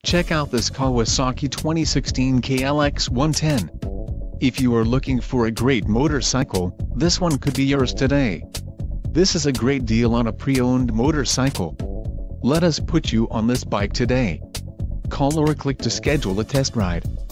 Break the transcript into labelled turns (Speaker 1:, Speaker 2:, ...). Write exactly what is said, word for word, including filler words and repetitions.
Speaker 1: Check out this Kawasaki twenty sixteen K L X one ten. If you are looking for a great motorcycle, this one could be yours today. This is a great deal on a pre-owned motorcycle. Let us put you on this bike today. Call or click to schedule a test ride.